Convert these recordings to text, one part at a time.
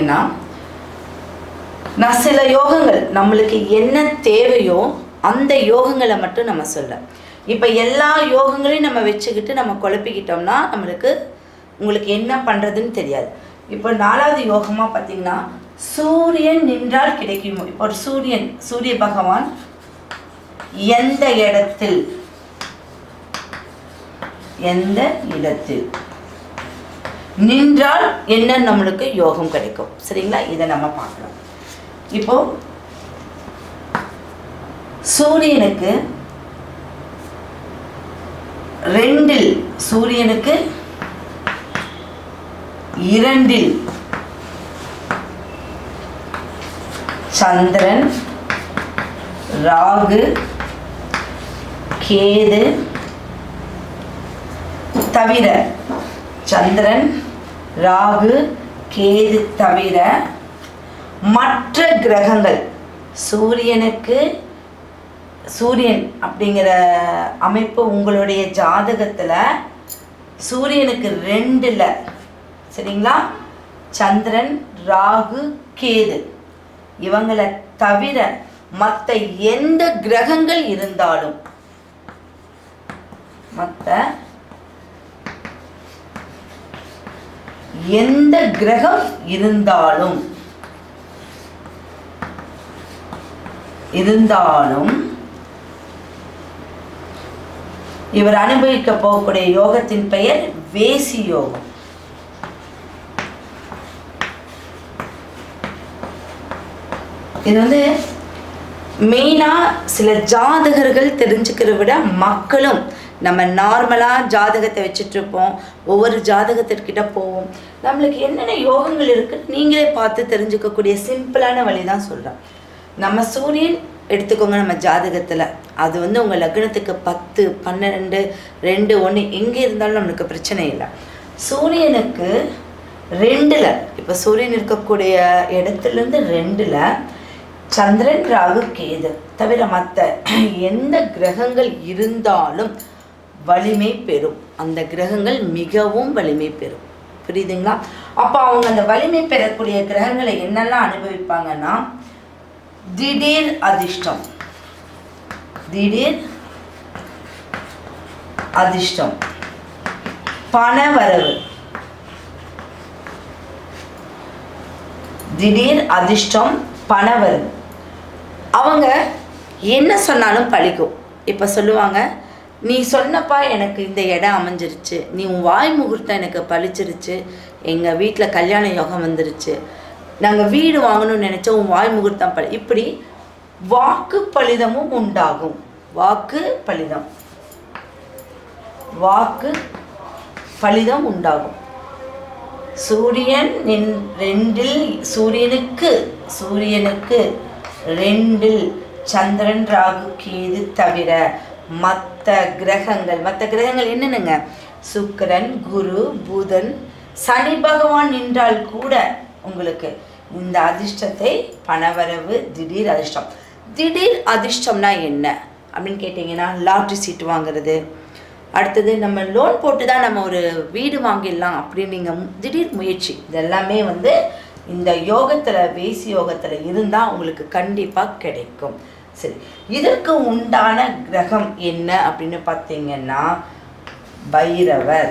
பார்த்தீங்கன்னா நான் சில யோகங்கள் நம்மளுக்கு என்ன தேவையோ அந்த யோகங்களை மட்டும் நம்ம சொல்கிறேன். இப்போ எல்லா யோகங்களையும் நம்ம வச்சுக்கிட்டு நம்ம குழப்பிக்கிட்டோம்னா உங்களுக்கு என்ன பண்ணுறதுன்னு தெரியாது. இப்போ 4வது யோகமாக பார்த்தீங்கன்னா சூரியன் நின்றால் கிடைக்குமோ. இப்போ ஒரு சூரிய பகவான் எந்த இடத்தில் நின்றால் என்ன நம்மளுக்கு யோகம் கிடைக்கும். சரிங்களா, இதை நம்ம பார்க்கலாம். இப்போ சூரியனுக்கு 2 சூரியனுக்கு 2 சந்திரன், ராகு, கேது தவிர, சந்திரன், ராகு, கேது தவிர மற்ற கிரகங்கள் சூரியன் அப்படிங்கிற அமைப்பு உங்களுடைய ஜாதகத்தில் சூரியனுக்கு 2ல் சரிங்களா, சந்திரன், ராகு, கேது இவங்களை தவிர மற்ற எந்த கிரகங்கள் இருந்தாலும் எந்த கிரகம் இருந்தாலும் இவர் அனுபவிக்க போகக்கூடிய யோகத்தின் பெயர் வேசி யோகம். இது மெயினாக சில ஜாதகர்கள் தெரிஞ்சுக்கிறத விட மக்களும் நம்ம நார்மலாக ஜாதகத்தை வச்சுட்ருப்போம், ஒவ்வொரு ஜாதகத்திற்கிட்ட போவோம். நம்மளுக்கு என்னென்ன யோகங்கள் இருக்குன்னு நீங்களே பார்த்து தெரிஞ்சுக்கக்கூடிய சிம்பிளான வழி தான் சொல்கிறேன். நம்ம சூரியன் எடுத்துக்கோங்க, நம்ம ஜாதகத்தில் அது உங்கள் லக்னத்துக்கு 10, 12, 2, 1 எங்கே இருந்தாலும் நம்மளுக்கு பிரச்சனை இல்லை. சூரியனுக்கு 2ல் இப்போ சூரியன் இருக்கக்கூடிய இடத்துலேருந்து 2ல் சந்திரன், ராகு, கேது தவிர மற்ற எந்த கிரகங்கள் இருந்தாலும் வலிமை பெறும். அந்த கிரகங்கள் மிகவும் வலிமை பெறும். புரியுதுங்களா? அப்போ அவங்க அந்த வலிமை பெறக்கூடிய கிரகங்களை என்னெல்லாம் அனுபவிப்பாங்கன்னா திடீர் அதிர்ஷ்டம், பணவரவு, திடீர் அதிர்ஷ்டம், பணவரவு. அவங்க என்ன சொன்னாலும் பழிக்கும். இப்போ சொல்லுவாங்க, நீ சொன்னப்பா எனக்கு இந்த இடம் அமைஞ்சிருச்சு, நீ உன் வாய் முகூர்த்தம் எனக்கு பழிச்சிருச்சு, எங்கள் வீட்டில் கல்யாண யோகம் வந்துருச்சு, நாங்கள் வீடு வாங்கணும்னு நினச்சோம், உன் வாய் முகூர்த்தம் இப்படி வாக்கு பலிதமும் உண்டாகும். வாக்கு பலிதம் உண்டாகும். சூரியனுக்கு 2ல் சந்திரன், ராகு, கேது தவிர மற்ற கிரகங்கள் என்னென்னங்க, சுக்கிரன், குரு, புதன், சனி பகவான் நின்றால் கூட உங்களுக்கு இந்த அதிர்ஷ்டத்தை பணவரவு, திடீர் அதிர்ஷ்டம்னா என்ன அப்படின்னு கேட்டிங்கன்னா லாட்ரி சீட்டு வாங்குறது, அடுத்தது நம்ம லோன் போட்டு தான் நம்ம ஒரு வீடு வாங்கிடலாம் அப்படின்னு நீங்கள் திடீர் முயற்சி, இதெல்லாமே இந்த யோகத்தில் வேசி யோகத்தில் இருந்தால் உங்களுக்கு கண்டிப்பாக கிடைக்கும். சரி, இதற்கு உண்டான கிரகம் என்ன அப்படின்னு பார்த்தீங்கன்னா பைரவர்.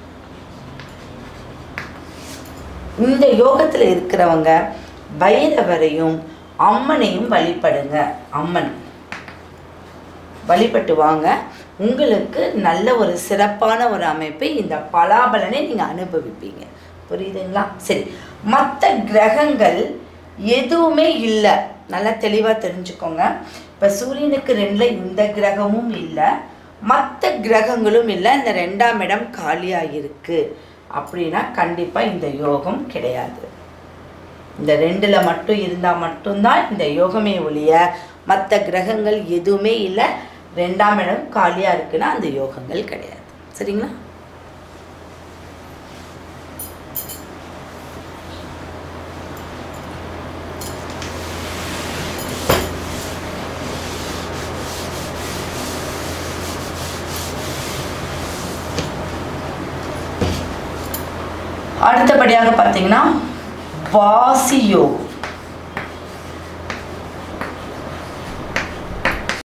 இந்த யோகத்தில் இருக்கிறவங்க பைரவரையும் அம்மனையும் வழிபடுங்க. அம்மன் வழிபட்டு வாங்க, உங்களுக்கு நல்ல ஒரு சிறப்பான ஒரு அமைப்பு, இந்த பலாபலனை நீங்கள் அனுபவிப்பீங்க. புரியுதுங்களா? சரி, மற்ற கிரகங்கள் எதுவுமே இல்லை, நல்லா தெளிவாக தெரிஞ்சுக்கோங்க. இப்போ சூரியனுக்கு 2ல் இந்த கிரகமும் இல்லை, மற்ற கிரகங்களும் இல்லை, இந்த 2ஆம் இடம் காலியாக இருக்குது அப்படின்னா கண்டிப்பாக இந்த யோகம் கிடையாது. இந்த 2ல் மட்டும் இருந்தால் மட்டும்தான் இந்த யோகமே ஒழிய மற்ற கிரகங்கள் எதுவுமே இல்லை, 2ஆம் இடம் காலியாக இருக்குன்னா அந்த யோகங்கள் கிடையாது. சரிங்களா? அடுத்தபடியாக பார்த்தீங்கன்னா வாசி யோகம்.